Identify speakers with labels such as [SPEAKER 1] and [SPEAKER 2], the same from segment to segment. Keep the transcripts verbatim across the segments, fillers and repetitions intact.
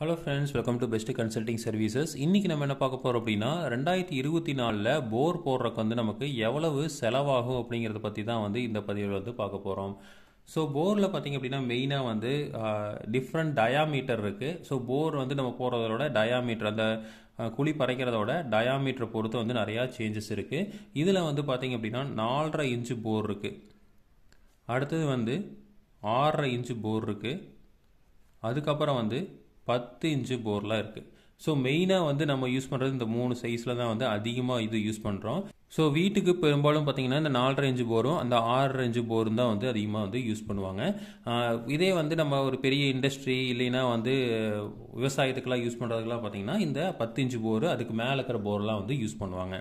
[SPEAKER 1] Hello friends, welcome to best consulting services. இன்றைக்கி நம்ம என்ன பார்க்க போகிறோம் அப்படின்னா, ரெண்டாயிரத்தி இருபத்தி நாலில் போர் போடுறக்கு வந்து நமக்கு எவ்வளவு செலவாகும் அப்படிங்கிறத பற்றி தான் வந்து இந்த பதிவில் வந்து பார்க்க போகிறோம். ஸோ போரில் பார்த்திங்க அப்படின்னா மெயினாக வந்து டிஃப்ரெண்ட் டயாமீட்டர் இருக்குது. ஸோ போர் வந்து நம்ம போடுறதோட டயாமீட்டர், அந்த குழி பறைக்கிறதோட டயாமீட்டரை பொறுத்து வந்து நிறையா சேஞ்சஸ் இருக்குது. இதில் வந்து பார்த்திங்க அப்படின்னா நாலரை இன்ச்சு போர் இருக்குது. அடுத்தது வந்து ஆறரை இன்ச்சு போர் இருக்குது. அதுக்கப்புறம் வந்து பத்து இன்ச்சு போர்லாம் இருக்குது. ஸோ மெயினாக வந்து நம்ம யூஸ் பண்ணுறது இந்த மூணு சைஸில் தான் வந்து அதிகமாக இது யூஸ் பண்ணுறோம். ஸோ வீட்டுக்கு பெரும்பாலும் பார்த்திங்கன்னா இந்த நாலரை இன்ச்சு போரும் அந்த ஆறரை இன்ச்சு போரும் தான் வந்து அதிகமாக வந்து யூஸ் பண்ணுவாங்க. இதே வந்து நம்ம ஒரு பெரிய இண்டஸ்ட்ரி இல்லைன்னா வந்து விவசாயத்துக்கெல்லாம் யூஸ் பண்ணுறதுக்கெல்லாம் பார்த்திங்கன்னா இந்த பத்து இன்ச்சு போரு, அதுக்கு மேலே இருக்கிற போர்லாம் வந்து யூஸ் பண்ணுவாங்க.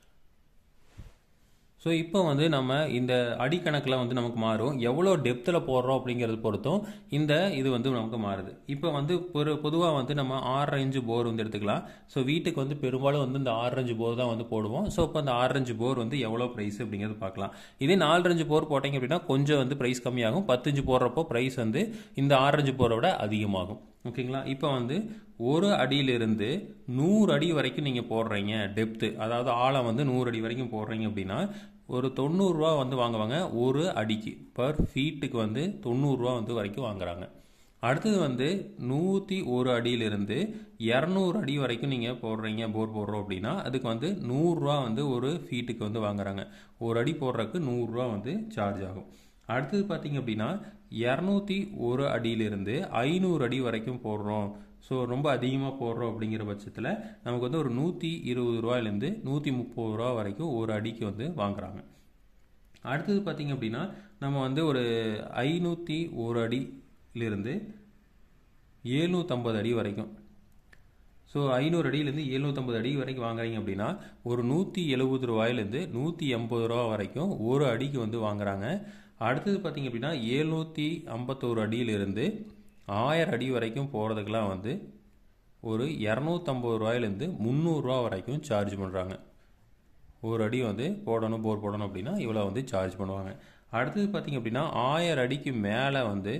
[SPEAKER 1] ஸோ இப்போ வந்து நம்ம இந்த அடிக்கணக்கில் வந்து நமக்கு மாறும், எவ்வளோ டெப்த்தில் போடுறோம் அப்படிங்கிறது பொறுத்தும் இந்த இது வந்து நமக்கு மாறுது. இப்போ வந்து ஒரு பொதுவாக வந்து நம்ம ஆறரை இன்ச்சு போர் வந்து எடுத்துக்கலாம். ஸோ வீட்டுக்கு வந்து பெரும்பாலும் வந்து இந்த ஆறரை இன்ச்சு போர் தான் வந்து போடுவோம். ஸோ இப்போ அந்த ஆறரை இன்ச்சு போர் வந்து எவ்வளோ ப்ரைஸ் அப்படிங்கிறது பார்க்கலாம். இதே நாலரை இன்ச்சு போர் போட்டிங்க அப்படின்னா கொஞ்சம் வந்து ப்ரைஸ் கம்மியாகும். பத்து இன்ச்சு போடுறப்போ ப்ரைஸ் வந்து இந்த ஆறரை இன்ச்சு போரை விட அதிகமாகும். ஓகேங்களா? இப்போ வந்து ஒரு அடியிலிருந்து நூறு அடி வரைக்கும் நீங்கள் போடுறீங்க டெப்த்து, அதாவது ஆழம் வந்து நூறு அடி வரைக்கும் போடுறீங்க அப்படின்னா ஒரு தொண்ணூறுரூவா வந்து வாங்குவாங்க ஒரு அடிக்கு. பர் ஃபீட்டுக்கு வந்து தொண்ணூறுரூவா வந்து வரைக்கும் வாங்குறாங்க. அடுத்தது வந்து நூற்றி ஒரு அடியிலிருந்து இரநூறு அடி வரைக்கும் நீங்கள் போடுறீங்க, போர் போடுறோம் அப்படின்னா அதுக்கு வந்து நூறுரூவா வந்து ஒரு ஃபீட்டுக்கு வந்து வாங்குறாங்க. ஒரு அடி போடுறதுக்கு நூறுரூவா வந்து சார்ஜ் ஆகும். அடுத்தது பார்த்திங்க அப்படின்னா இரநூத்தி ஒரு அடியிலிருந்து ஐநூறு அடி வரைக்கும் போடுறோம். ஸோ ரொம்ப அதிகமாக போடுறோம் அப்படிங்கிற பட்சத்தில் நமக்கு வந்து ஒரு நூற்றி இருபது ரூபாயிலேருந்து நூற்றி முப்பது ரூபா வரைக்கும் ஒரு அடிக்கு வந்து வாங்குறாங்க. அடுத்தது பார்த்திங்க அப்படின்னா நம்ம வந்து ஒரு ஐநூற்றி ஒரு அடியிலிருந்து எழுநூற்றம்பது அடி வரைக்கும், ஸோ ஐநூறு அடியிலேருந்து எழுநூற்றம்பது அடி வரைக்கும் வாங்குறீங்க அப்படின்னா ஒரு நூற்றி எழுபது ரூபாயிலேருந்து நூற்றி எண்பது ரூபா வரைக்கும் ஒரு அடிக்கு வந்து வாங்குறாங்க. அடுத்தது பார்த்திங்க அப்படின்னா எழுநூற்றி ஐம்பத்தோரு அடியிலிருந்து ஆயிரம் அடி வரைக்கும் போகிறதுக்கெலாம் வந்து ஒரு இரநூத்தம்பது ரூபாயிலேருந்து முந்நூறுரூவா வரைக்கும் சார்ஜ் பண்ணுறாங்க. ஒரு அடி வந்து போடணும், போர் போடணும் அப்படின்னா இவ்வளோ வந்து சார்ஜ் பண்ணுவாங்க. அடுத்தது பார்த்திங்க அப்படின்னா ஆயிரம் அடிக்கு மேலே வந்து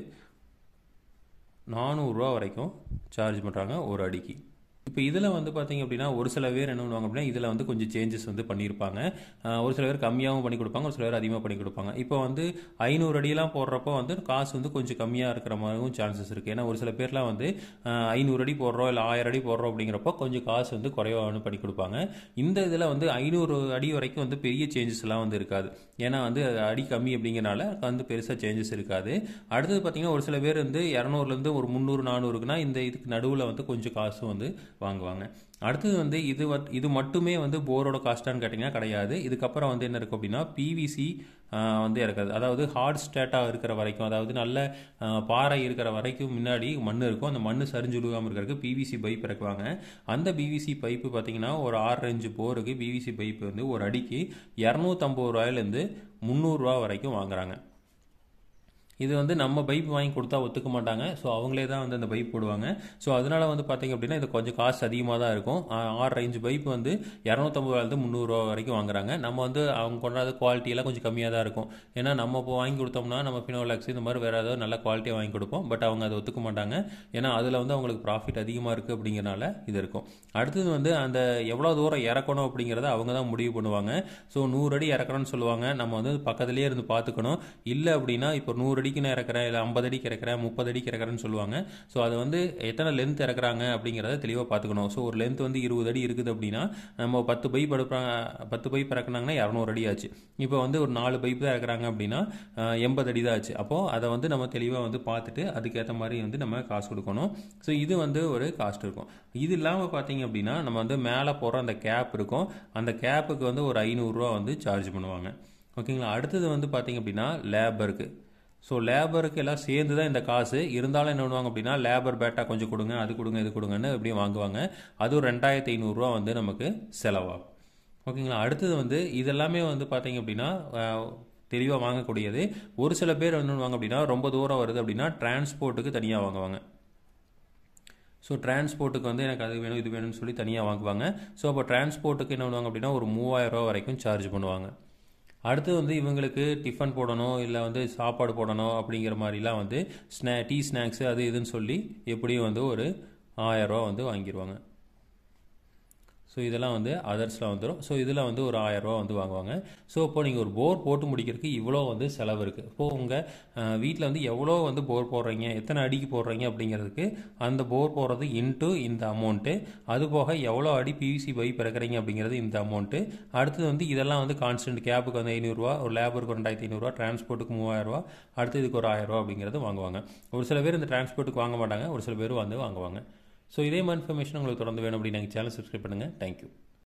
[SPEAKER 1] நானூறுரூவா வரைக்கும் சார்ஜ் பண்ணுறாங்க ஒரு அடிக்கு. இப்போ இதில் வந்து பார்த்திங்க அப்படின்னா ஒரு சில பேர் என்ன பண்ணுவாங்க அப்படின்னா இதில் வந்து கொஞ்சம் சேஞ்சஸ் வந்து பண்ணியிருப்பாங்க. ஒரு சில பேர் கம்மியாகவும் பண்ணி கொடுப்பாங்க, ஒரு சில பேர் அதிகமாக பண்ணி கொடுப்பாங்க. இப்போ வந்து ஐநூறு அடியெல்லாம் போடுறப்போ வந்து காசு வந்து கொஞ்சம் கம்மியாக இருக்கிற மாதிரியும் சான்சஸ் இருக்குது. ஏன்னா ஒரு சில பேர்லாம் வந்து ஐநூறு அடி போடுறோம் இல்லை ஆயிரம் அடி போடுறோம் அப்படிங்கிறப்போ கொஞ்சம் காசு வந்து குறைவாக பண்ணி கொடுப்பாங்க. இந்த இதில் வந்து ஐநூறு அடி வரைக்கும் வந்து பெரிய சேஞ்சஸ்லாம் வந்து இருக்காது. ஏன்னா வந்து அடி கம்மி அப்படிங்கிறனால வந்து பெருசாக சேஞ்சஸ் இருக்காது. அடுத்தது பார்த்திங்கன்னா ஒரு சில பேர் வந்து இரநூறுலேருந்து ஒரு முந்நூறு நானூறுக்குன்னா இந்த இதுக்கு நடுவில் வந்து கொஞ்சம் காசு வந்து வாங்குவாங்க. அடுத்தது வந்து இது இது மட்டுமே வந்து போரோட காஸ்ட்டான்னு கேட்டிங்கன்னா கிடையாது. இதுக்கப்புறம் வந்து என்ன இருக்கும் அப்படின்னா பிவிசி வந்து இருக்காது. அதாவது ஹார்ட் ஸ்டேட்டாக இருக்கிற வரைக்கும், அதாவது நல்ல பாறை இருக்கிற வரைக்கும் முன்னாடி மண் இருக்கும். அந்த மண் சரிஞ்சு விழுகாமல் இருக்கிறதுக்கு பிவிசி பைப் இறக்குவாங்க. அந்த பிவிசி பைப்பு பார்த்திங்கன்னா ஒரு ஆறு இன்ச்சு போருக்கு பிவிசி பைப்பு வந்து ஒரு அடிக்கு இரநூத்தம்பது ரூபாயிலேருந்து முந்நூறுரூவா வரைக்கும் வாங்குறாங்க. இது வந்து நம்ம பைப் வாங்கி கொடுத்தா ஒத்துக்க மாட்டாங்க. ஸோ அவங்களே தான் வந்து அந்த பைப் போடுவாங்க. ஸோ அதனால் வந்து பார்த்திங்க அப்படின்னா இது கொஞ்சம் காசு அதிகமாக தான் இருக்கும். ஆறரை இன்ச்சு பைப் வந்து இரநூத்தம்பது ரூபாயிலேருந்து முந்நூறுரூவா வரைக்கும் வாங்குறாங்க. நம்ம வந்து அவங்க கொண்டாத குவாலிட்டியெல்லாம் கொஞ்சம் கம்மியாக தான் இருக்கும். ஏன்னா நம்ம இப்போ வாங்கி கொடுத்தோம்னா நம்ம ஃபினோலெக்ஸ் இந்த மாதிரி வேறு ஏதாவது நல்ல குவாலிட்டியாக வாங்கி கொடுப்போம். பட் அவங்க அதை ஒத்துக்க மாட்டாங்க. ஏன்னா அதில் வந்து அவங்களுக்கு ப்ராஃபிட் அதிகமாக இருக்குது அப்படிங்கிறனால இது இருக்கும். அடுத்தது வந்து அந்த எவ்வளோ தூரம் இறக்கணும் அப்படிங்கிறத அவங்க தான் முடிவு பண்ணுவாங்க. ஸோ நூறு அடி இறக்கணும்னு சொல்லுவாங்க. நம்ம வந்து பக்கத்துலேயே இருந்து பார்த்துக்கணும். இல்லை அப்படின்னா இப்போ நூறு அடி நான் இறக்குறேன், இல்லை ஐம்பது அடிக்கு இறக்குறேன், முப்பது அடிக்கு இறக்குறேன்னு சொல்லுவாங்க. ஸோ அதை வந்து எத்தனை லென்த் இறக்குறாங்க அப்படிங்கிறத தெளிவாக பார்த்துக்கணும். ஸோ ஒரு லென்த் வந்து இருபது அடி இருக்குது அப்படின்னா நம்ம பத்து பைப் எடுப்பாங்க, பத்து பைப் இறக்குனாங்கன்னா இரநூறு அடி ஆச்சு. இப்போ வந்து ஒரு நாலு பைப் தான் இறக்குறாங்க அப்படின்னா எண்பது அடி தான் ஆச்சு. அப்போது அதை வந்து நம்ம தெளிவாக வந்து பார்த்துட்டு அதுக்கேற்ற மாதிரி வந்து நம்ம காசு கொடுக்கணும். ஸோ இது வந்து ஒரு காஸ்ட் இருக்கும். இது இல்லாமல் பார்த்தீங்க அப்படின்னா நம்ம வந்து மேலே போகிற அந்த கேப் இருக்கும். அந்த கேப்புக்கு வந்து ஒரு ஐநூறுரூவா வந்து சார்ஜ் பண்ணுவாங்க. ஓகேங்களா? அடுத்தது வந்து பார்த்தீங்க அப்படின்னா லேபருக்கு. ஸோ லேபருக்கு எல்லாம் சேர்ந்து தான் இந்த காசு. இருந்தாலும் என்ன பண்ணுவாங்க அப்படின்னா லேபர் பேட்டா கொஞ்சம் கொடுங்க, அது கொடுங்க, இது கொடுங்கன்னு எப்படியும் வாங்குவாங்க. அதுவும் ரெண்டாயிரத்தி ஐநூறுரூவா வந்து நமக்கு செலவாகும். ஓகேங்களா? அடுத்தது வந்து இதெல்லாமே வந்து பார்த்தீங்க அப்படின்னா தெளிவாக வாங்கக்கூடியது. ஒரு சில பேர் என்ன பண்ணுவாங்க அப்படின்னா ரொம்ப தூரம் வருது அப்படின்னா டிரான்ஸ்போர்ட்டுக்கு தனியாக வாங்குவாங்க. ஸோ டிரான்ஸ்போர்ட்டுக்கு வந்து எனக்கு அது வேணும் இது வேணும்னு சொல்லி தனியாக வாங்குவாங்க. ஸோ அப்போ டிரான்ஸ்போர்ட்டுக்கு என்ன பண்ணுவாங்க அப்படின்னா ஒரு மூவாயிரம் ரூபா வரைக்கும் சார்ஜ் பண்ணுவாங்க. அடுத்து வந்து இவங்களுக்கு டிஃபன் போடணும், இல்லை வந்து சாப்பாடு போடணும் அப்படிங்கிற மாதிரிலாம் வந்து ஸ்நே டீ ஸ்நாக்ஸு அது இதுன்னு சொல்லி எப்படியும் வந்து ஒரு ஆயிரரூவா வந்து வாங்கிடுவாங்க. ஸோ இதெல்லாம் வந்து அதர்ஸில் வந்துடும். ஸோ இதில் வந்து ஒரு ஆயிரரூவா வந்து வாங்குவாங்க. ஸோ இப்போது நீங்கள் ஒரு போர் போட்டு முடிக்கிறதுக்கு இவ்வளோ வந்து செலவு இருக்குது. இப்போது உங்கள் வீட்டில் வந்து எவ்வளோ வந்து போர் போடுறீங்க, எத்தனை அடிக்கு போடுறீங்க அப்படிங்கிறதுக்கு அந்த போர் போடுறது இன்ட்டு இந்த அமௌண்ட்டு, அது போக எவ்வளோ அடி பிவிசி பைப் இறக்குறீங்க அப்படிங்கிறது இந்த அமௌண்ட்டு. அடுத்தது வந்து இதெல்லாம் வந்து கான்ஸ்டன்ட். கேப்புக்கு வந்து ஐநூறுரூவா, ஒரு லேபருக்கு ரெண்டாயிரத்தி ஐநூறுரூவா, டிரான்ஸ்போர்ட்டுக்கு மூவாயிரரூவா, அடுத்து இதுக்கு ஒரு ஆயிரரூவா அப்படிங்கிறது வாங்குவாங்க. ஒரு சில பேர் இந்த டிரான்ஸ்போர்ட்டுக்கு வாங்க மாட்டாங்க, ஒரு சில பேர் வந்து வாங்குவாங்க. ஸோ இதே மாதிரி இன்ஃபர்மேஷன் உங்களுக்கு தொடர்ந்து வேணும் அப்படின்னு எங்கள் சேனல் சப்ஸ்கிரைப் பண்ணுங்கள். தேங்க்யூ.